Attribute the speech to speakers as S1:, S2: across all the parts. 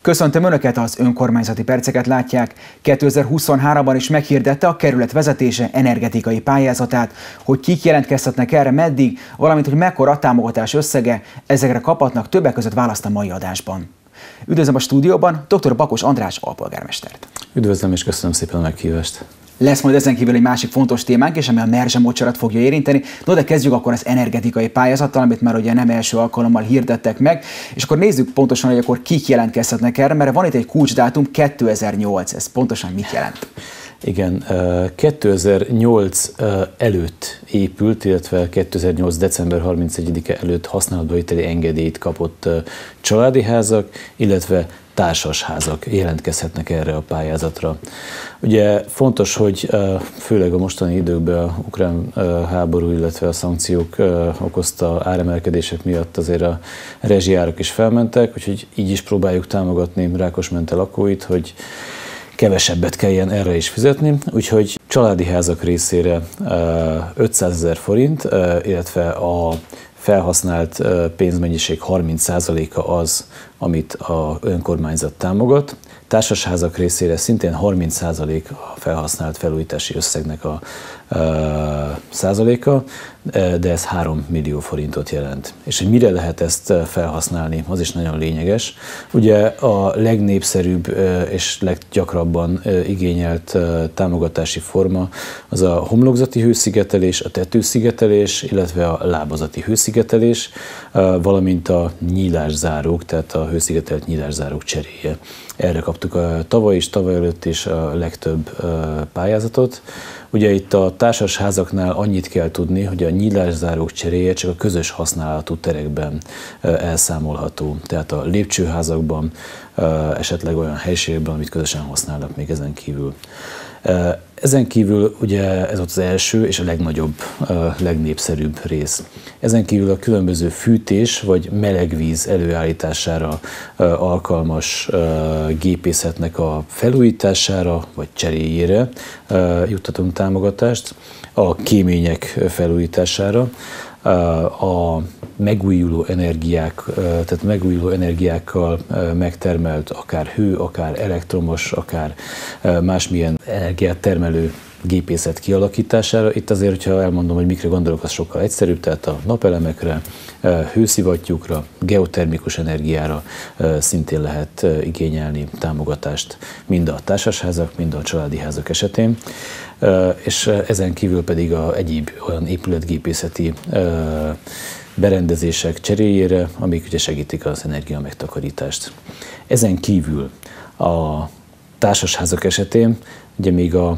S1: Köszöntöm Önöket, az önkormányzati perceket látják. 2023-ban is meghirdette a kerület vezetése energetikai pályázatát, hogy kik jelentkezhetnek erre, meddig, valamint hogy mekkora a támogatás összege, ezekre kaphatnak többek között választ a mai adásban. Üdvözlöm a stúdióban dr. Bakos András alpolgármestert.
S2: Üdvözlöm és köszönöm szépen a meghívást.
S1: Lesz majd ezen kívül egy másik fontos témánk, és ami a merzsemocsarat fogja érinteni. No, de kezdjük akkor az energetikai pályázattal, amit már ugye nem első alkalommal hirdettek meg, és akkor nézzük pontosan, hogy akkor kik jelentkezhetnek erre, mert van itt egy kulcsdátum, 2008. Ez pontosan mit jelent?
S2: Igen, 2008 előtt épült, illetve 2008. december 31-e előtt használatba vételi engedélyt kapott családi házak, illetve társasházak jelentkezhetnek erre a pályázatra. Ugye fontos, hogy főleg a mostani időkben a ukrán háború, illetve a szankciók okozta áremelkedések miatt azért a rezsijárak is felmentek, úgyhogy így is próbáljuk támogatni Rákosmente lakóit, hogy kevesebbet kelljen erre is fizetni, úgyhogy családi házak részére 500 000 forint, illetve a felhasznált pénzmennyiség 30%-a az, amit a önkormányzat támogat. Társasházak részére szintén 30% a felhasznált felújítási összegnek a százaléka, de ez 3 millió forintot jelent. És hogy mire lehet ezt felhasználni, az is nagyon lényeges. Ugye a legnépszerűbb és leggyakrabban igényelt támogatási forma az a homlokzati hőszigetelés, a tetőszigetelés, illetve a lábazati hőszigetelés, valamint a nyílászárók, tehát a hőszigetelt nyílászárók cseréje. Erre kaptuk tavaly is, tavaly előtt is a legtöbb pályázatot. Ugye itt a társasházaknál annyit kell tudni, hogy a nyílászárók cseréje csak a közös használatú terekben elszámolható. Tehát a lépcsőházakban, esetleg olyan helységekben, amit közösen használnak még ezen kívül. Ezen kívül ugye ez volt az első és a legnagyobb, legnépszerűbb rész. Ezen kívül a különböző fűtés vagy melegvíz előállítására alkalmas gépészetnek a felújítására vagy cseréjére juttatunk támogatást, a kémények felújítására, a megújuló energiák, tehát megújuló energiákkal megtermelt akár hő, akár elektromos, akár másmilyen energiát termelő gépészet kialakítására. Itt azért, hogyha elmondom, hogy mikre gondolok, az sokkal egyszerűbb, tehát a napelemekre, hőszivattyúkra, geotermikus energiára szintén lehet igényelni támogatást mind a társasházak, mind a családi házak esetén. És ezen kívül pedig egyéb olyan épületgépészeti berendezések cseréjére, amik ugye segítik az energia megtakarítást. Ezen kívül a társasházak esetén ugye még a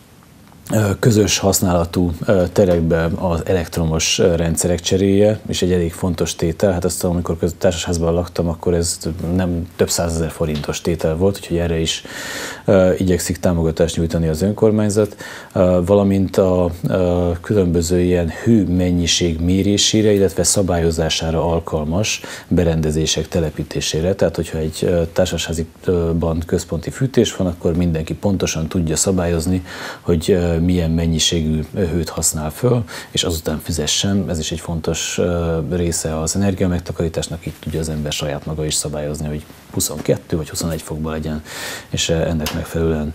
S2: közös használatú terekben az elektromos rendszerek cseréje, és egy elég fontos tétel. Hát azt, amikor társasházban laktam, akkor ez nem több 100 000 forintos tétel volt, úgyhogy erre is igyekszik támogatást nyújtani az önkormányzat, valamint a különböző ilyen hőmennyiség mérésére, illetve szabályozására alkalmas berendezések telepítésére. Tehát, hogyha egy társasháziban központi fűtés van, akkor mindenki pontosan tudja szabályozni, hogy milyen mennyiségű hőt használ föl, és azután fizessen. Ez is egy fontos része az energiamegtakarításnak, így tudja az ember saját maga is szabályozni, hogy 22 vagy 21 fokban legyen, és ennek megfelelően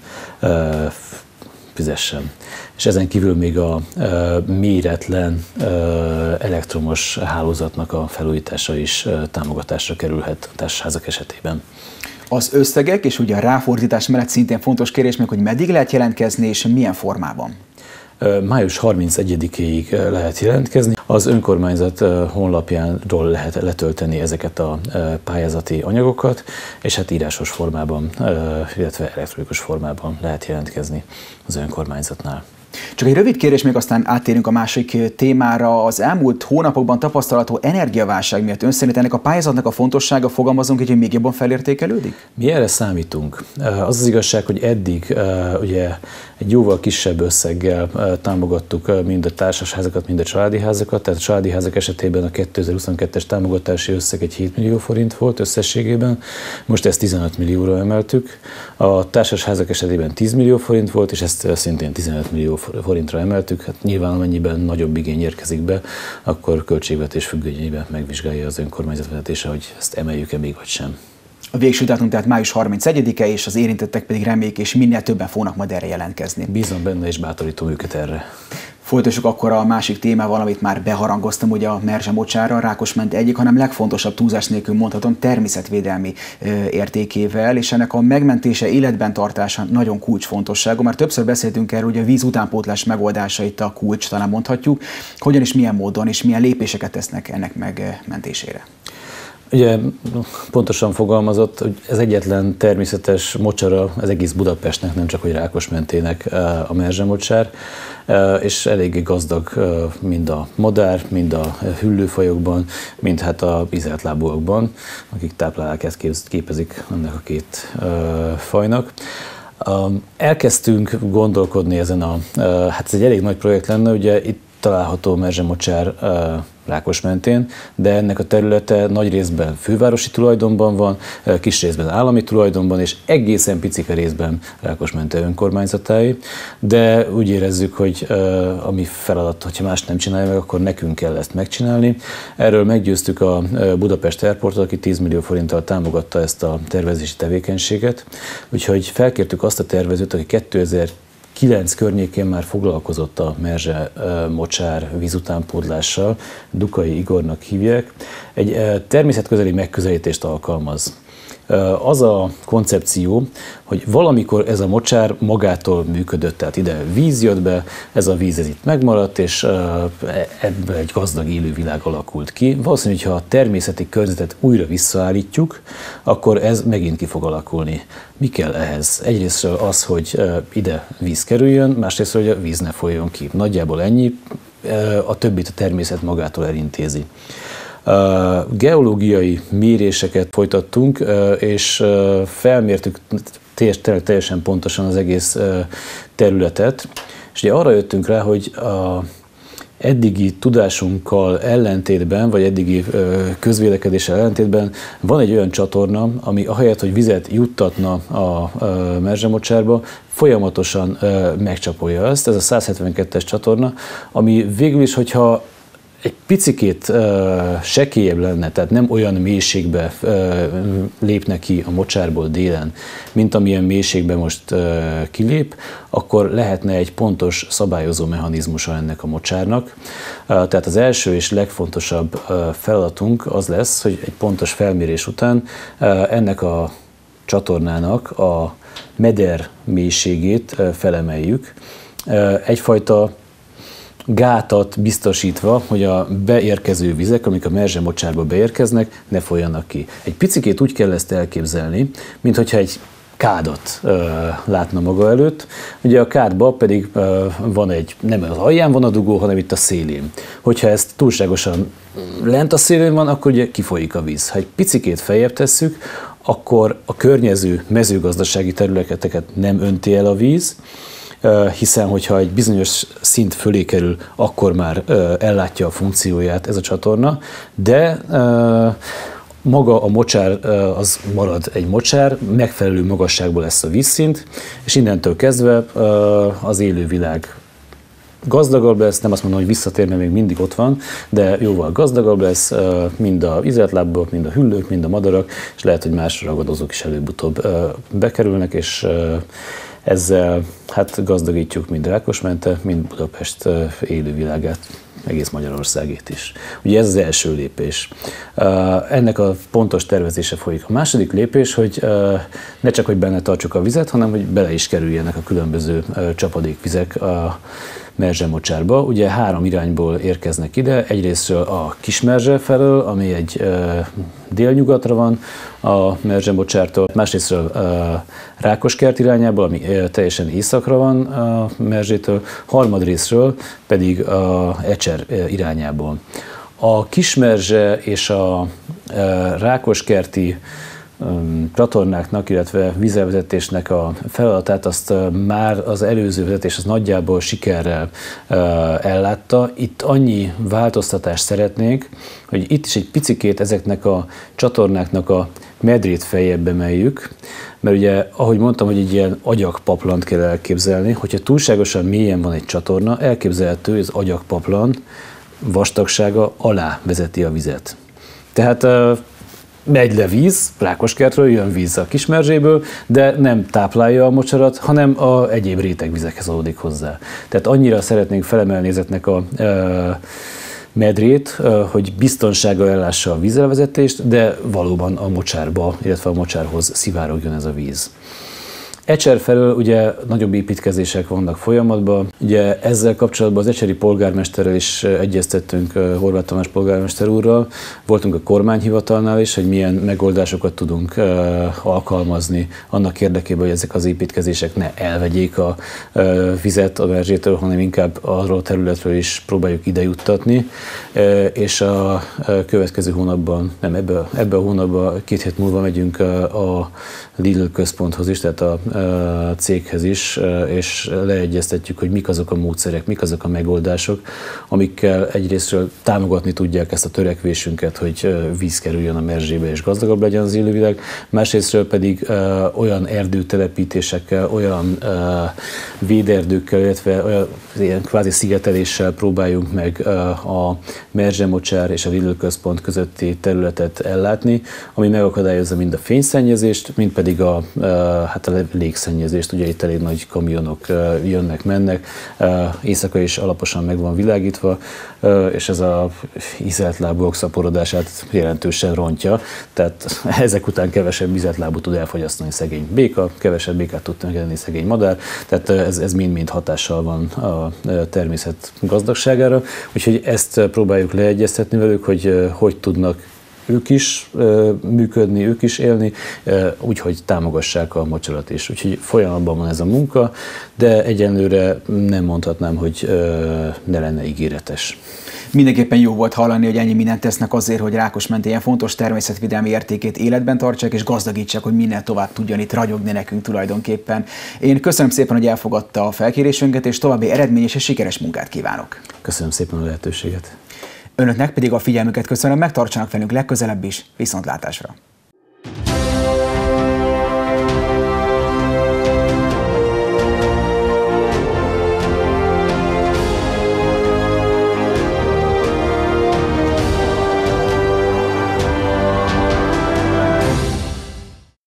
S2: fizessen. És ezen kívül még a méretlen elektromos hálózatnak a felújítása is támogatásra kerülhet a társasházak esetében.
S1: Az összegek és ugye a ráfordítás mellett szintén fontos kérdés még, hogy meddig lehet jelentkezni és milyen formában?
S2: Május 31-ig lehet jelentkezni. Az önkormányzat honlapjáról lehet letölteni ezeket a pályázati anyagokat, és hát írásos formában, illetve elektronikus formában lehet jelentkezni az önkormányzatnál.
S1: Csak egy rövid kérdés, még aztán áttérünk a másik témára. Az elmúlt hónapokban tapasztalható energiaválság miatt ön szerint ennek a pályázatnak a fontossága, fogalmazunk így, hogy még jobban felértékelődik?
S2: Mi erre számítunk. Az az igazság, hogy eddig ugye egy jóval kisebb összeggel támogattuk mind a társasházakat, mind a családi házakat. Tehát a családi házak esetében a 2022-es támogatási összeg egy 7 millió forint volt összességében. Most ezt 15 millióra emeltük. A társasházak esetében 10 millió forint volt, és ezt szintén 15 millió forintra emeltük. Hát nyilván amennyiben nagyobb igény érkezik be, akkor költségvetés függvényében megvizsgálja az önkormányzat vezetése, hogy ezt emeljük-e még vagy sem.
S1: A végső dátum tehát május 31-e, és az érintettek pedig remélik, és minél többen fognak majd erre jelentkezni.
S2: Bízom benne, és bátorítom őket erre.
S1: Folytassuk akkor a másik témával, amit már beharangoztam, ugye a Merzse-mocsár, a Rákosmente egyik, hanem legfontosabb, túlzás nélkül mondhatom, természetvédelmi értékével, és ennek a megmentése, életben tartása nagyon kulcsfontosságú. Már többször beszéltünk erről, hogy a víz utánpótlás megoldása itt a kulcs, talán mondhatjuk, hogyan és milyen módon és milyen lépéseket tesznek ennek megmentésére.
S2: Ugye pontosan fogalmazott, hogy ez egyetlen természetes mocsara az egész Budapestnek, nem csak hogy Rákosmentének a Merzse-mocsár, és eléggé gazdag mind a madár, mind a hüllőfajokban, mind hát a ízeltlábúakban, akik táplálékát képezik ennek a két fajnak. Elkezdtünk gondolkodni ezen hát ez egy elég nagy projekt lenne, ugye itt található Merzse-mocsár Rákosmentén, de ennek a területe nagy részben fővárosi tulajdonban van, kis részben állami tulajdonban, és egészen picike részben Rákosmente önkormányzatáé, de úgy érezzük, hogy a mi feladat, hogyha más nem csinálja meg, akkor nekünk kell ezt megcsinálni. Erről meggyőztük a Budapest Airportot, aki 10 millió forinttal támogatta ezt a tervezési tevékenységet, úgyhogy felkértük azt a tervezőt, aki 2009 környékén már foglalkozott a Merzse-mocsár vízutánpótlással, Dukai Igornak hívják, egy természetközeli megközelítést alkalmaz. Az a koncepció, hogy valamikor ez a mocsár magától működött, tehát ide víz jött be, ez a víz ez itt megmaradt, és ebből egy gazdag élővilág alakult ki. Valószínűleg, ha a természeti környezetet újra visszaállítjuk, akkor ez megint ki fog alakulni. Mi kell ehhez? Egyrészt az, hogy ide víz kerüljön, másrészt, hogy a víz ne folyjon ki. Nagyjából ennyi, a többit a természet magától elintézi. Geológiai méréseket folytattunk, és felmértük teljesen pontosan az egész területet, és ugye arra jöttünk rá, hogy a eddigi tudásunkkal ellentétben, vagy eddigi közvélekedéssel ellentétben van egy olyan csatorna, ami ahelyett, hogy vizet juttatna a Merzse-mocsárba, folyamatosan megcsapolja ezt, ez a 172-es csatorna, ami végül is, hogyha egy picikét sekélyebb lenne, tehát nem olyan mélységbe lépne ki a mocsárból délen, mint amilyen mélységbe most kilép, akkor lehetne egy pontos szabályozó mechanizmusa ennek a mocsárnak. Tehát az első és legfontosabb feladatunk az lesz, hogy egy pontos felmérés után ennek a csatornának a meder mélységét felemeljük. Egyfajta gátat biztosítva, hogy a beérkező vizek, amik a Merzse-mocsárba beérkeznek, ne folyjanak ki. Egy picikét úgy kell ezt elképzelni, minthogyha egy kádat látna maga előtt. Ugye a kádban pedig van nem az alján van a dugó, hanem itt a szélén. Hogyha ezt túlságosan lent a szélén van, akkor ugye kifolyik a víz. Ha egy picikét feljebb tesszük, akkor a környező mezőgazdasági területeket nem önti el a víz, hiszen hogyha egy bizonyos szint fölé kerül, akkor már ellátja a funkcióját ez a csatorna, de maga a mocsár az marad egy mocsár, megfelelő magasságból lesz a vízszint, és innentől kezdve az élővilág gazdagabb lesz, nem azt mondom, hogy visszatér, mert még mindig ott van, de jóval gazdagabb lesz, mind a ízeltlábúak, mind a hüllők, mind a madarak, és lehet, hogy más ragadozók is előbb-utóbb bekerülnek, és ezzel hát gazdagítjuk mind Rákosmente, mind Budapest élővilágát, egész Magyarországét is. Ugye ez az első lépés. Ennek a pontos tervezése folyik. A második lépés, hogy ne csak, hogy benne tartsuk a vizet, hanem hogy bele is kerüljenek a különböző csapadékvizek a Merzse-mocsárba. Ugye 3 irányból érkeznek ide, egyrésztről a Kismerzse felől, ami egy délnyugatra van a Merzse-mocsártól, másrésztről Rákoskert irányából, ami teljesen északra van a Merzsétől, harmadrészről pedig a Ecser irányából. A Kismerzse és a Rákoskerti csatornáknak, illetve vízelvezetésnek a feladatát azt már az előző vezetés az nagyjából sikerrel ellátta. Itt annyi változtatást szeretnénk, hogy itt is egy picikét ezeknek a csatornáknak a medrét feljebb emeljük, mert ugye, ahogy mondtam, hogy egy ilyen agyagpaplant kell elképzelni, hogyha túlságosan mélyen van egy csatorna, elképzelhető, hogy az agyagpaplan vastagsága alá vezeti a vizet. Tehát megy le víz, Rákoskertről jön víz a Kismerzséből, de nem táplálja a mocsarat, hanem a egyéb rétegvizekhez adódik hozzá. Tehát annyira szeretnénk felemelni ezeknek a medrét, hogy biztonsággal ellássa a vízelvezetést, de valóban a mocsárba, illetve a mocsárhoz szivárogjon ez a víz. Ecser felől ugye nagyobb építkezések vannak folyamatban. Ugye ezzel kapcsolatban az ecseri polgármesterrel is egyeztettünk, Horváth Tamás polgármester úrral. Voltunk a kormányhivatalnál is, hogy milyen megoldásokat tudunk alkalmazni annak érdekében, hogy ezek az építkezések ne elvegyék a vizet a Merzsétől, hanem inkább arról a területről is próbáljuk ide juttatni. És a következő hónapban, nem ebben a hónapban, 2 hét múlva megyünk a Lidl központhoz is, tehát a céghez is, és leegyeztetjük, hogy mik azok a módszerek, mik azok a megoldások, amikkel egyrésztről támogatni tudják ezt a törekvésünket, hogy víz kerüljön a Merzsébe és gazdagabb legyen az élővilág, másrésztről pedig olyan erdőtelepítésekkel, olyan véderdőkkel, illetve olyan ilyen kvázi szigeteléssel próbáljunk meg a Merzse-mocsár és a Lidl központ közötti területet ellátni, ami megakadályozza mind a fényszennyezést, mind pedig a légszennyezést. Ugye itt elég nagy kamionok jönnek-mennek, éjszaka is alaposan meg van világítva, és ez a ízeltlábúak szaporodását jelentősen rontja, tehát ezek után kevesebb ízeltlábú tud elfogyasztani szegény béka, kevesebb békát tud megenni szegény madár, tehát ez mind-mind hatással van a természet gazdagságára, úgyhogy ezt próbáljuk leegyeztetni velük, hogy tudnak ők is működni, ők is élni, úgyhogy támogassák a mocsarat is. Úgyhogy folyamatban van ez a munka, de egyenlőre nem mondhatnám, hogy ne lenne ígéretes.
S1: Mindenképpen jó volt hallani, hogy ennyi mindent tesznek azért, hogy Rákosment ilyen fontos természetvédelmi értékét életben tartsák és gazdagítsák, hogy minél tovább tudjon itt ragyogni nekünk tulajdonképpen. Én köszönöm szépen, hogy elfogadta a felkérésünket, és további eredményes és sikeres munkát kívánok.
S2: Köszönöm szépen a lehetőséget.
S1: Önöknek pedig a figyelmüket köszönöm, megtartsanak velünk legközelebb is, viszontlátásra!